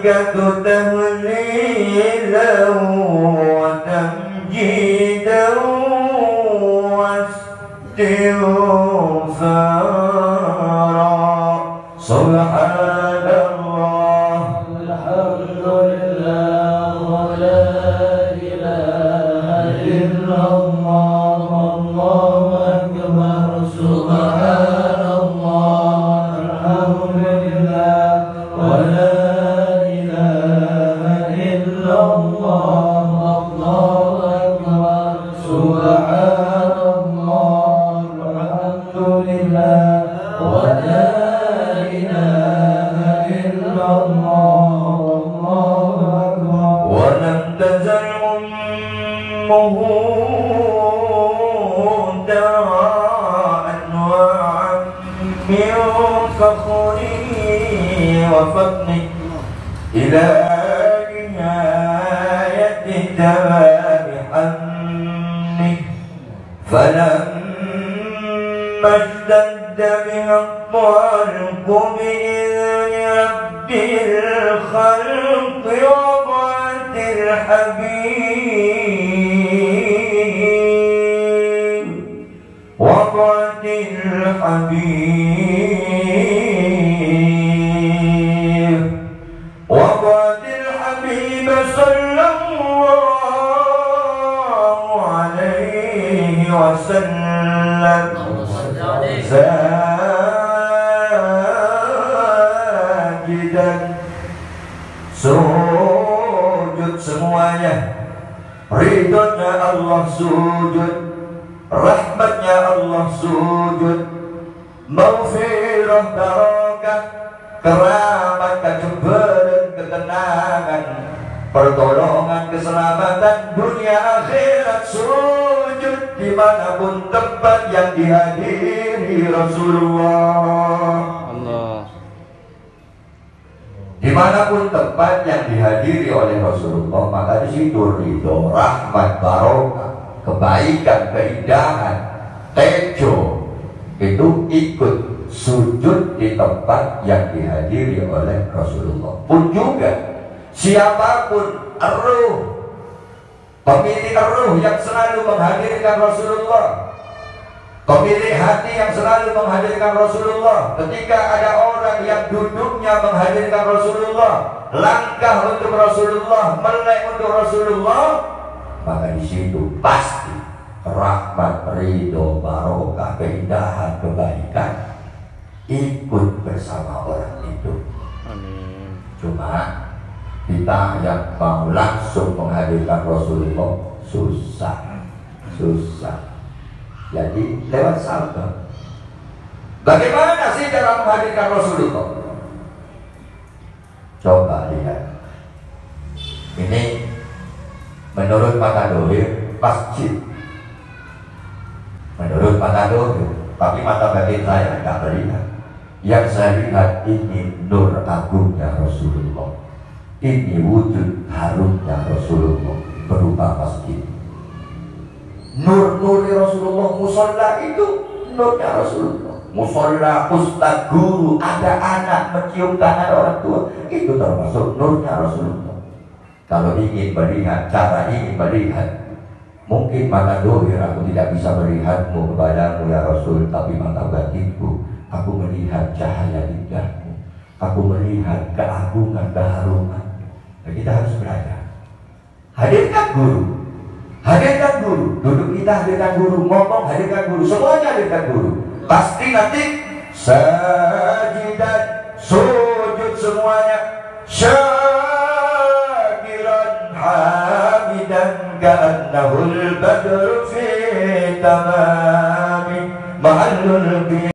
الملائكة تهليلا وتمجيدا واستغفارا سبحان الله الحمد لله ولا إله إلا الله والله أكبر سبحان الله الحمد لله ولا إله إلا الله والله أكبر سبحان الله الحمد لله ولا إله إلا الله والله أكبر ولم تزل أمه دعاء أنواعا من فخره وفضله إلى نهاية تمام حمده فلما اشتد بها الطرق بإذن رب الخلق وضعت الحبيب صلى الله عليه وسلم ساجدا sujud semuanya, ridhonya Allah sujud, rahmatnya Allah sujud, maghfirah barokah, keramat, kejebaran, ketenangan, pertolongan, keselamatan dunia akhirat sujud dimanapun tempat yang dihadiri Rasulullah. Dimanapun tempat yang dihadiri oleh Rasulullah, maka di situ ridho, rahmat, barokah, kebaikan, keindahan, tejo itu ikut sujud di tempat yang dihadiri oleh Rasulullah. Pun juga siapapun ruh, pemilik ruh yang selalu menghadirkan Rasulullah, pemilik hati yang selalu menghadirkan Rasulullah, ketika ada orang yang duduknya menghadirkan Rasulullah, langkah untuk Rasulullah, melek untuk Rasulullah, maka di situ pasti rahmat, ridho, barokah, keindahan, kebaikan ikut bersama orang itu. Amin. Cuma kita yang mau langsung menghadirkan Rasulullah susah. Jadi lewat sahabat. Bagaimana sih cara menghadirkan Rasulullah? Coba lihat. Ini menurut mata dohir masjid. Menurut mata dohir, tapi mata batin saya tidak melihat. Yang saya lihat ini nur agungnya Rasulullah. Ini wujud harumnya Rasulullah berupa masjid. Nur Rasulullah, musola itu nurnya Rasulullah. Musola, ustaz, guru, ada anak mencium tangan orang tua, itu termasuk nurnya Rasulullah. Kalau ingin melihat, cara ingin melihat, mungkin mata dohir aku tidak bisa melihatmu kepadamu ya Rasul, tapi mata batinku aku melihat cahaya indahmu, aku melihat keagungan, keharuman. Nah, kita harus belajar. Hadirkan guru. Hadirkan guru, duduk kita hadirkan guru, ngomong hadirkan guru, semuanya hadirkan guru. Pasti nanti sajidan, sujud semuanya, syakiran hamidan ka'annahul badru fi tamami mahallul